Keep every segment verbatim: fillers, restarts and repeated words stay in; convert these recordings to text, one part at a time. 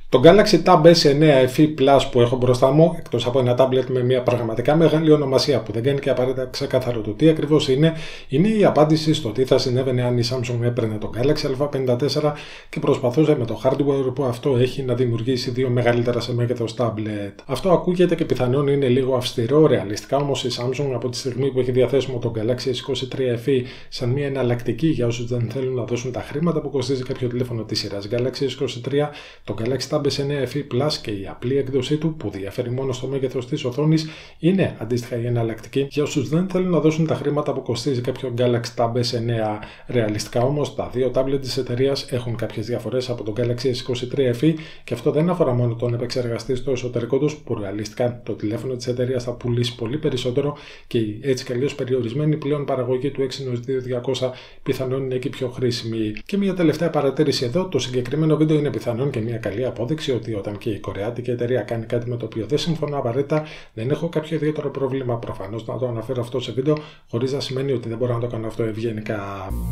Το Galaxy Tab ες εννέα εφ ι Plus που έχω μπροστά μου, εκτός από ένα tablet με μια πραγματικά μεγάλη ονομασία που δεν κάνει και απαραίτητα ξεκάθαρο το τι ακριβώς είναι, είναι η απάντηση στο τι θα συνέβαινε αν η Samsung έπαιρνε το Galaxy Α πενήντα τέσσερα και προσπαθούσε με το hardware που αυτό έχει να δημιουργήσει δύο μεγαλύτερα σε μέγεθος tablet. Αυτό ακούγεται και πιθανόν είναι λίγο αυστηρό, ρεαλιστικά όμως η Samsung από τη στιγμή που έχει διαθέσιμο το Galaxy ες είκοσι τρία εφ ι σαν μια εναλλακτική για όσους δεν θέλουν να δώσουν τα χρήματα που κοστίζει κάποιο τηλέφωνο της σειράς Galaxy ες είκοσι τρία, το Galaxy Tab ες εννέα εφ ι Plus και η απλή έκδοσή του που διαφέρει μόνο στο μέγεθος της οθόνης είναι αντίστοιχα η εναλλακτική για όσους δεν θέλουν να δώσουν τα χρήματα που κοστίζει κάποιο Galaxy Tab ες εννέα. Ρεαλιστικά όμως τα δύο tablet της εταιρείας έχουν κάποιες διαφορές από το Galaxy ες είκοσι τρία εφ ι και αυτό δεν αφορά μόνο τον επεξεργαστή στο εσωτερικό τους που ρεαλιστικά το τηλέφωνο της εταιρείας θα πουλήσει πολύ περισσότερο και η έτσι κι αλλιώς περιορισμένη πλέον παραγωγή του Exynos δύο χιλιάδες διακόσια πιθανόν είναι εκεί πιο χρήσιμη. Και μια τελευταία παρατήρηση εδώ, το συγκεκριμένο βίντεο είναι πιθανόν και μια καλή απόδειξη ότι όταν και η κορεάτικη εταιρεία κάνει κάτι με το οποίο δεν συμφωνώ απαραίτητα, δεν έχω κάποιο ιδιαίτερο πρόβλημα προφανώς να το αναφέρω αυτό σε βίντεο, χωρίς να σημαίνει ότι δεν μπορώ να το κάνω αυτό ευγενικά.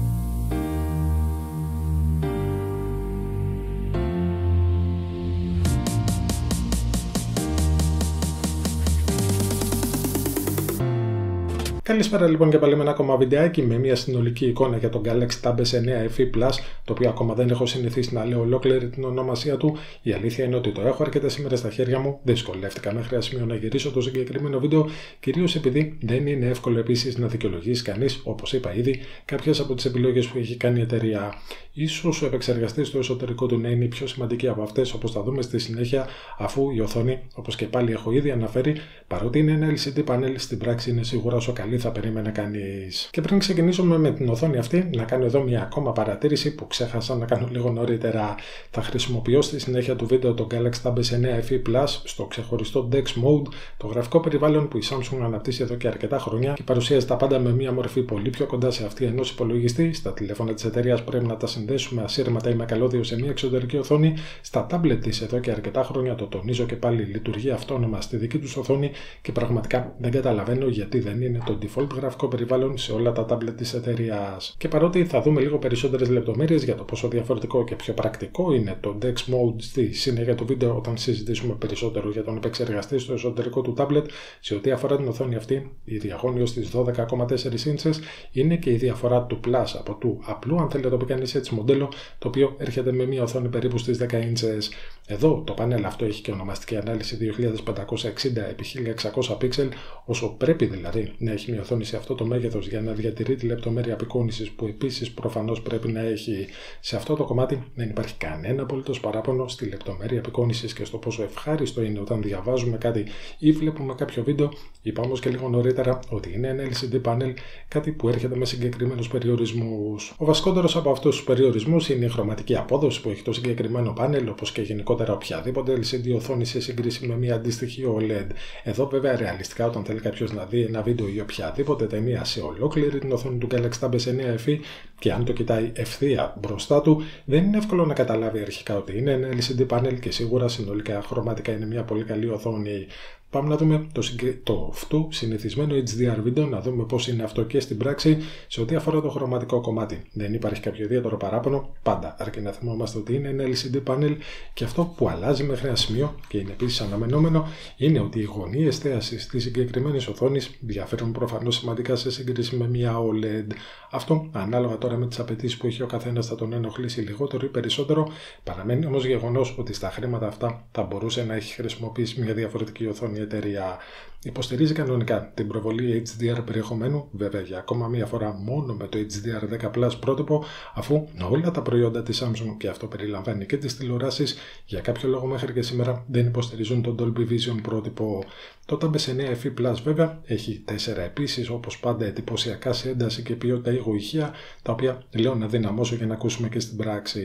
Καλησπέρα λοιπόν και πάλι με ένα ακόμα βιντεάκι με μια συνολική εικόνα για τον Galaxy Tab ες εννέα εφ ι Plus, το οποίο ακόμα δεν έχω συνηθίσει να λέω ολόκληρη την ονομασία του. Η αλήθεια είναι ότι το έχω αρκετές ημέρες στα χέρια μου, δυσκολεύτηκα μέχρι ένα σημείο να γυρίσω το συγκεκριμένο βίντεο, κυρίως επειδή δεν είναι εύκολο επίσης να δικαιολογήσει κανείς, όπως είπα ήδη, κάποιες από τις επιλογές που έχει κάνει η εταιρεία. Ίσως ο επεξεργαστής στο εσωτερικό του να είναι η πιο σημαντική από αυτές, όπως θα δούμε στη συνέχεια, αφού η οθόνη, όπως και πάλι έχω ήδη αναφέρει, παρότι είναι ένα ελ σι ντι panel, στην πράξη είναι σίγουρα όσο καλή θα περίμενε κανείς. Και πριν ξεκινήσουμε με την οθόνη αυτή, να κάνω εδώ μια ακόμα παρατήρηση που ξέχασα να κάνω λίγο νωρίτερα. Θα χρησιμοποιώ στη συνέχεια του βίντεο το Galaxy Tab ες εννέα εφ ι Plus στο ξεχωριστό Dex Mode, το γραφικό περιβάλλον που η Samsung αναπτύσσει εδώ και αρκετά χρόνια και παρουσιάζει τα πάντα με μια μορφή πολύ πιο κοντά σε αυτή ενός υπολογιστή. Στα τηλέφωνα της εταιρείας πρέπει να τα συνδέσουμε ασύρματα ή με καλώδιο σε μια εξωτερική οθόνη. Στα tablet της εδώ και αρκετά χρόνια, το τονίζω και πάλι, λειτουργεί αυτόνομα στη δική τους οθόνη και πραγματικά δεν καταλαβαίνω γιατί δεν είναι το default γραφικό περιβάλλον σε όλα τα tablet της εταιρείας. Και παρότι θα δούμε λίγο περισσότερες λεπτομέρειες για το πόσο διαφορετικό και πιο πρακτικό είναι το Dex Mode στη συνέχεια του βίντεο όταν συζητήσουμε περισσότερο για τον επεξεργαστή στο εσωτερικό του tablet, σε ό,τι αφορά την οθόνη αυτή, η διαγώνιος της δώδεκα κόμμα τέσσερα ίντσες είναι και η διαφορά του Plus από του απλού, αν θέλετε το πει κανείς έτσι, μοντέλο, το οποίο έρχεται με μια οθόνη περίπου στις δέκα ίντσες. Εδώ το πάνελ αυτό έχει και ονομαστική ανάλυση δύο χιλιάδες πεντακόσια εξήντα επί χίλια εξακόσια πίξελ, όσο πρέπει δηλαδή να έχει μια οθόνη σε αυτό το μέγεθος για να διατηρεί τη λεπτομέρεια απεικόνησης που επίσης προφανώς πρέπει να έχει. Σε αυτό το κομμάτι δεν υπάρχει κανένα απολύτως παράπονο στη λεπτομέρεια απεικόνησης και στο πόσο ευχάριστο είναι όταν διαβάζουμε κάτι ή βλέπουμε κάποιο βίντεο. Είπα όμως και λίγο νωρίτερα ότι είναι ένα ελ σι ντι panel, κάτι που έρχεται με συγκεκριμένους περιορισμούς. Ο βασικότερος από αυτούς τους περιορισμούς είναι η χρωματική απόδοση που έχει το συγκεκριμένο panel, όπως και γενικότερα οποιαδήποτε ελ σι ντι οθόνη σε σύγκριση με μια αντίστοιχη ο ελ ι ντι. Εδώ βέβαια ρεαλιστικά όταν θέλει κάποιος να δει ένα βίντεο ή οποιαδήποτε ταινία σε ολόκληρη την οθόνη του Galaxy Tab ες εννέα εφ ι και αν το κοιτάει ευθεία μπροστά του, δεν είναι εύκολο να καταλάβει αρχικά ότι είναι ένα ελ σι ντι panel και σίγουρα συνολικά χρωματικά είναι μια πολύ καλή οθόνη. Πάμε να δούμε το, συγκρι... το αυτού συνηθισμένο έιτς ντι αρ βίντεο, να δούμε πώς είναι αυτό και στην πράξη σε ό,τι αφορά το χρωματικό κομμάτι. Δεν υπάρχει κάποιο ιδιαίτερο παράπονο, πάντα αρκεί να θυμόμαστε ότι είναι ένα ελ σι ντι panel και αυτό που αλλάζει μέχρι ένα σημείο και είναι επίσης αναμενόμενο είναι ότι οι γωνίες εστίασης της συγκεκριμένης οθόνης διαφέρουν προφανώς σημαντικά σε σύγκριση με μια ο ελ ι ντι. Αυτό, ανάλογα τώρα με τις απαιτήσεις που έχει ο καθένας, θα τον ενοχλήσει λιγότερο ή περισσότερο. Παραμένει όμως γεγονός ότι στα χρήματα αυτά θα μπορούσε να έχει χρησιμοποιήσει μια διαφορετική οθόνη η εταιρεία. Υποστηρίζει κανονικά την προβολή έιτς ντι αρ περιεχομένου, βέβαια για ακόμα μία φορά μόνο με το έιτς ντι αρ δέκα πλας πρότυπο, αφού όλα τα προϊόντα της Samsung, και αυτό περιλαμβάνει και τις τηλεοράσεις, για κάποιο λόγο μέχρι και σήμερα δεν υποστηρίζουν τον Dolby Vision πρότυπο. Το Tab ες εννέα εφ ι Plus βέβαια έχει τέσσερα επίσης, όπως πάντα, εντυπωσιακά σε ένταση και ποιότητα ήχου ηχεία, τα οποία λέω να δυναμώσω για να ακούσουμε και στην πράξη.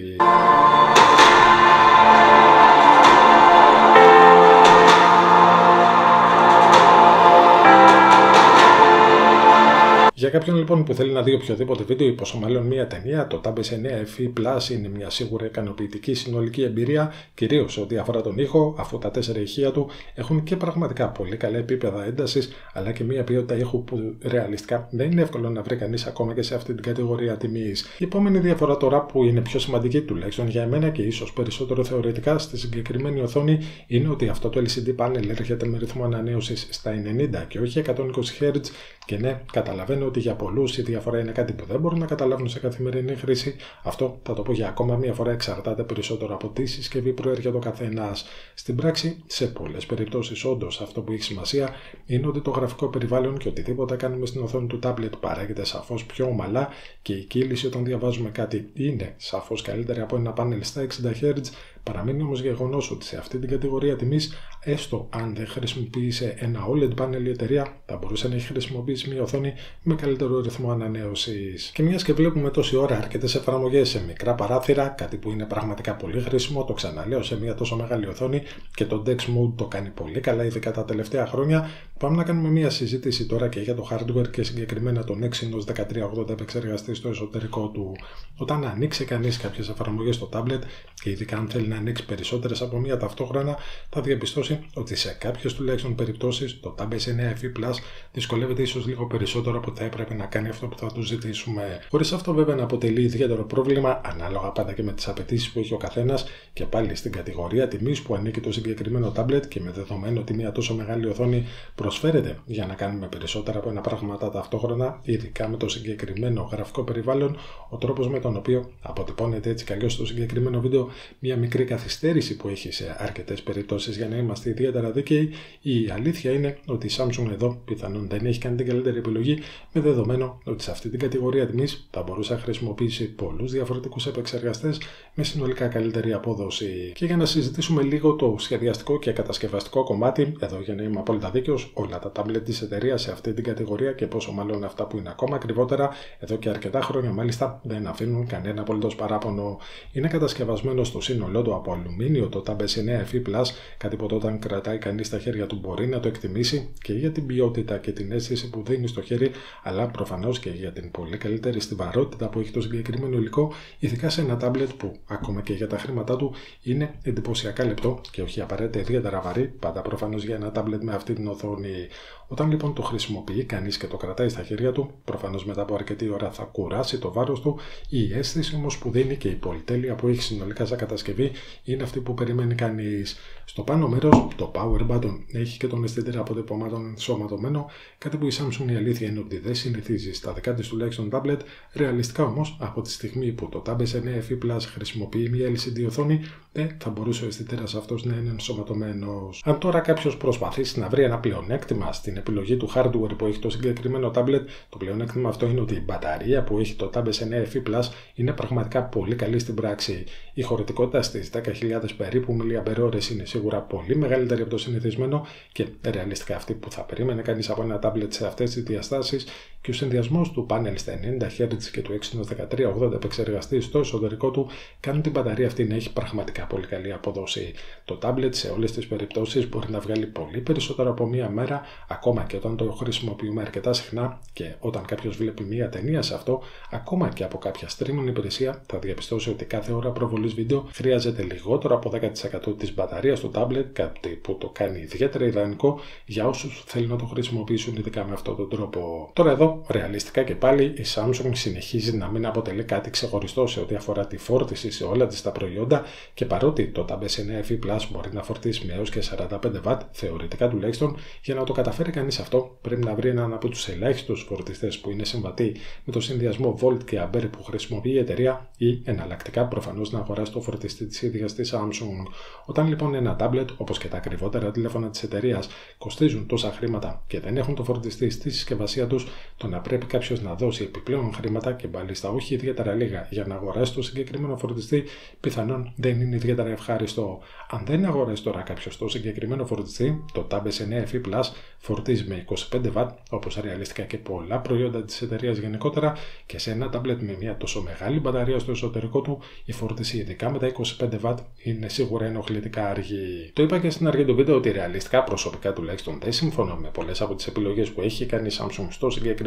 Για κάποιον λοιπόν που θέλει να δει οποιοδήποτε βίντεο ή πόσο μάλλον μια ταινία, το Tab ες εννιά εφ ι Plus είναι μια σίγουρα ικανοποιητική συνολική εμπειρία, κυρίως ό,τι αφορά τον ήχο, αφού τα τέσσερα ηχεία του έχουν και πραγματικά πολύ καλά επίπεδα έντασης, αλλά και μια ποιότητα ήχου που ρεαλιστικά δεν είναι εύκολο να βρει κανείς ακόμα και σε αυτή την κατηγορία τιμής. Η επόμενη διαφορά τώρα, που είναι πιο σημαντική τουλάχιστον για εμένα και ίσως περισσότερο θεωρητικά στη συγκεκριμένη οθόνη, είναι ότι αυτό το ελ σι ντι panel έρχεται με ρυθμό ανανέωσης στα ενενήντα και όχι εκατόν είκοσι χερτζ. Και ναι, καταλαβαίνω ότι για πολλούς η διαφορά είναι κάτι που δεν μπορούν να καταλάβουν σε καθημερινή χρήση. Αυτό, θα το πω για ακόμα μία φορά, εξαρτάται περισσότερο από τη συσκευή που προέρχεται ο καθένας. Στην πράξη, σε πολλές περιπτώσεις, όντως αυτό που έχει σημασία είναι ότι το γραφικό περιβάλλον και οτιδήποτε κάνουμε στην οθόνη του tablet παράγεται σαφώς πιο ομαλά και η κύληση όταν διαβάζουμε κάτι είναι σαφώς καλύτερη από ένα πάνελ στα εξήντα χερτζ. Παραμένει όμως γεγονός ότι σε αυτή την κατηγορία τιμής, έστω αν δεν χρησιμοποίησε ένα ο ελ ι ντι panel η εταιρεία, θα μπορούσε να έχει χρησιμοποιήσει μια οθόνη με καλύτερο ρυθμό ανανέωσης. Και μιας και βλέπουμε τόση ώρα αρκετές εφαρμογές σε μικρά παράθυρα, κάτι που είναι πραγματικά πολύ χρήσιμο, το ξαναλέω, σε μια τόσο μεγάλη οθόνη και το Dex Mode το κάνει πολύ καλά, ειδικά τα τελευταία χρόνια. Πάμε να κάνουμε μια συζήτηση τώρα και για το hardware και συγκεκριμένα τον Exynos δεκατρία ογδόντα επεξεργαστή στο εσωτερικό του. Όταν ανοίξει κανείς κάποιες εφαρμογές στο tablet και ειδικά αν θέλει να ανοίξει περισσότερες από μία ταυτόχρονα, θα διαπιστώσει ότι σε κάποιες τουλάχιστον περιπτώσεις το Tab ες εννιά εφ ι Plus δυσκολεύεται ίσως λίγο περισσότερο από ότι θα έπρεπε να κάνει αυτό που θα του ζητήσουμε. Χωρίς αυτό βέβαια να αποτελεί ιδιαίτερο πρόβλημα, ανάλογα πάντα και με τις απαιτήσεις που έχει ο καθένας και πάλι στην κατηγορία τιμής που ανήκει το συγκεκριμένο tablet και με δεδομένο ότι μια τόσο μεγάλη οθόνη προσφέρεται για να κάνουμε περισσότερα από ένα πράγματα ταυτόχρονα, ειδικά με το συγκεκριμένο γραφικό περιβάλλον, ο τρόπος με τον οποίο αποτυπώνεται έτσι κι αλλιώς στο συγκεκριμένο βίντεο μια μικρή καθυστέρηση που έχει σε αρκετές περιπτώσεις για να είμαστε ιδιαίτερα δίκαιοι, η αλήθεια είναι ότι η Samsung εδώ πιθανόν δεν έχει κάνει την καλύτερη επιλογή, με δεδομένο ότι σε αυτή την κατηγορία τιμής θα μπορούσε να χρησιμοποιήσει πολλούς διαφορετικούς επεξεργαστές με συνολικά καλύτερη απόδοση. Και για να συζητήσουμε λίγο το σχεδιαστικό και κατασκευαστικό κομμάτι, εδώ για να είμαι απόλυτα δίκαιος, όλα τα tablet της εταιρείας σε αυτή την κατηγορία και πόσο μάλλον αυτά που είναι ακόμα ακριβότερα, εδώ και αρκετά χρόνια μάλιστα δεν αφήνουν κανένα απολύτως παράπονο. Είναι κατασκευασμένο στο σύνολό του από αλουμίνιο το Tab ες εννιά εφ ι Plus, κάτι που όταν κρατάει κανείς στα χέρια του μπορεί να το εκτιμήσει και για την ποιότητα και την αίσθηση που δίνει στο χέρι, αλλά προφανώς και για την πολύ καλύτερη στιβαρότητα που έχει το συγκεκριμένο υλικό, ειδικά σε ένα tablet που ακόμα και για τα χρήματά του είναι εντυπωσιακά λεπτό και όχι απαραίτητα ιδιαίτερα βαρύ, πάντα προφανώς για ένα tablet με αυτή την οθόνη. Όταν λοιπόν το χρησιμοποιεί κανείς και το κρατάει στα χέρια του, προφανώς μετά από αρκετή ώρα θα κουράσει το βάρος του, η αίσθηση όμως που δίνει και η πολυτέλεια που έχει συνολικά σαν κατασκευή είναι αυτή που περιμένει κανείς. Στο πάνω μέρος, το Power Button έχει και τον αισθητήρα αποτυπωμάτων ενσωματωμένο, κάτι που η Samsung η αλήθεια είναι ότι δεν συνηθίζει στα δικά της τουλάχιστον tablet. Ρεαλιστικά όμως, από τη στιγμή που το Tab ες εννιά εφ ι Plus χρησιμοποιεί μια ελ σι ντι οθόνη, δεν θα μπορούσε ο αισθητήρας αυτός να είναι ενσωματωμένος. Αν τώρα κάποιος προσπαθήσει να βρει ένα πλεονέκτημα στην επιλογή του hardware που έχει το συγκεκριμένο tablet, το πλεονέκτημα αυτό είναι ότι η μπαταρία που έχει το Tab ες εννιά εφ ι Plus είναι πραγματικά πολύ καλή στην πράξη. Η χωρητικότητα στις δέκα χιλιάδες περίπου μιλιαμπερόρες είναι σίγουρα πολύ μεγαλύτερη από το συνηθισμένο και ρεαλιστικά αυτή που θα περίμενε κανείς από ένα tablet σε αυτές τις διαστάσεις, και ο συνδυασμός του πάνελ στα ενενήντα χερτζ και του Exynos δεκατρία ογδόντα επεξεργαστή στο εσωτερικό του κάνουν την μπαταρία αυτή να έχει πραγματικά πολύ καλή απόδοση. Το tablet σε όλες τις περιπτώσεις μπορεί να βγάλει πολύ περισσότερο από μία μέρα, ακόμα και όταν το χρησιμοποιούμε αρκετά συχνά, και όταν κάποιος βλέπει μία ταινία σε αυτό, ακόμα και από κάποια streaming υπηρεσία, θα διαπιστώσει ότι κάθε ώρα προβολής βίντεο χρειάζεται λιγότερο από δέκα τοις εκατό της μπαταρίας του tablet, κάτι που το κάνει ιδιαίτερα ιδανικό για όσους θέλουν να το χρησιμοποιήσουν ειδικά με αυτόν τον τρόπο. Τώρα εδώ, ρεαλιστικά και πάλι, η Samsung συνεχίζει να μην αποτελεί κάτι ξεχωριστό σε ό,τι αφορά τη φόρτιση σε όλα της τα προϊόντα, και παρότι το Tab ες εννιά εφ ι Plus μπορεί να φορτίσει με έως και σαράντα πέντε βατ, θεωρητικά τουλάχιστον, για να το καταφέρει κανείς αυτό πρέπει να βρει έναν από τους ελάχιστους φορτιστές που είναι συμβατοί με το συνδυασμό Volt και Ampere που χρησιμοποιεί η εταιρεία, ή εναλλακτικά προφανώς να αγοράσει το φορτιστή της ίδιας της Samsung. Όταν λοιπόν ένα tablet, όπως και τα ακριβότερα τηλέφωνα της εταιρείας, κοστίζουν τόσα χρήματα και δεν έχουν το φορτιστή στη συσκευασία τους, το να πρέπει κάποιος να δώσει επιπλέον χρήματα και μάλιστα όχι ιδιαίτερα λίγα για να αγοράσει το συγκεκριμένο φορτιστή, πιθανόν δεν είναι ιδιαίτερα ευχάριστο. Αν δεν αγοράσει τώρα κάποιος το συγκεκριμένο φορτιστή, το Tab ες εννιά εφ ι Plus φορτίζει με είκοσι πέντε βατ, όπως ρεαλιστικά και πολλά προϊόντα της εταιρείας γενικότερα, και σε ένα tablet με μια τόσο μεγάλη μπαταρία στο εσωτερικό του, η φόρτιση ειδικά με τα είκοσι πέντε βατ είναι σίγουρα ενοχλητικά αργή. Το είπα και στην αρχή του βίντεο ότι ρεαλιστικά προσωπικά τουλάχιστον δεν συμφωνώ με πολλές από τις επιλογές που έχει κάνει η Samsung στο συγκεκριμένο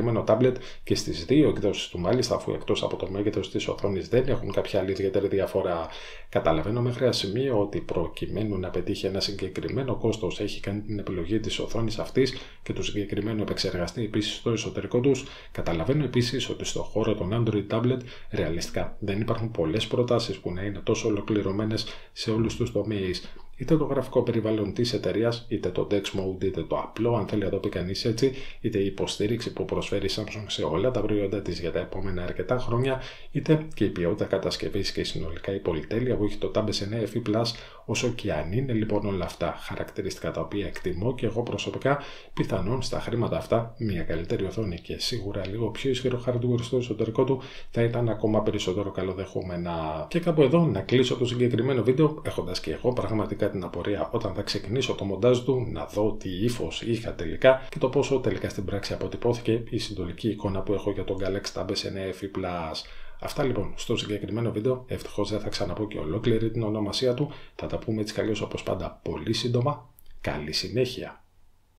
συγκεκριμένο τάμπλετ και στις δύο εκδόσεις του μάλιστα, αφού εκτός από το μέγεθος της οθόνης δεν έχουν κάποια άλλη ιδιαίτερη διαφορά. Καταλαβαίνω μέχρι ένα σημείο ότι προκειμένου να πετύχει ένα συγκεκριμένο κόστος έχει κάνει την επιλογή της οθόνης αυτής και του συγκεκριμένου επεξεργαστή επίσης στο εσωτερικό τους. Καταλαβαίνω επίσης ότι στο χώρο των Android tablet ρεαλιστικά δεν υπάρχουν πολλές προτάσεις που να είναι τόσο ολοκληρωμένες σε όλους τους τομείς. Είτε το γραφικό περιβάλλον της εταιρείας, είτε το Dex Mode, είτε το απλό, αν θέλει να το πει κανείς έτσι, είτε η υποστήριξη που προσφέρει η Samsung σε όλα τα προϊόντα της για τα επόμενα αρκετά χρόνια, είτε και η ποιότητα κατασκευής και συνολικά η πολυτέλεια που έχει το Tab ες εννέα εφ ι Plus. Όσο και αν είναι λοιπόν όλα αυτά χαρακτηριστικά τα οποία εκτιμώ και εγώ προσωπικά, πιθανόν στα χρήματα αυτά μια καλύτερη οθόνη και σίγουρα λίγο πιο ισχυρό hardware στο εσωτερικό του θα ήταν ακόμα περισσότερο καλοδεχούμενα. Και κάπου εδώ να κλείσω το συγκεκριμένο βίντεο, έχοντας και εγώ πραγματικά την απορία όταν θα ξεκινήσω το μοντάζ του να δω τι ύφος είχα τελικά και το πόσο τελικά στην πράξη αποτυπώθηκε η συνολική εικόνα που έχω για τον Galaxy Tab ες εννέα εφ ι Plus. Αυτά λοιπόν στο συγκεκριμένο βίντεο. Ευτυχώς δεν θα ξαναπώ και ολόκληρη την ονομασία του. Θα τα πούμε έτσι κι αλλιώς όπως πάντα πολύ σύντομα. Καλή συνέχεια!